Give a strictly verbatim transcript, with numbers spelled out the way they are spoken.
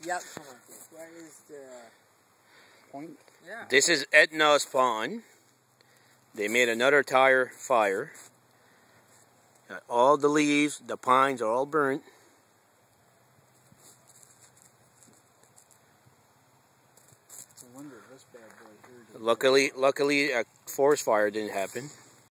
Yep, come on. Where is the point? Yeah. This is Etna's pond. They made another tire fire. Got all the leaves, the pines are all burnt. It's a wonder this bad boy here. Luckily, luckily, a forest fire didn't happen.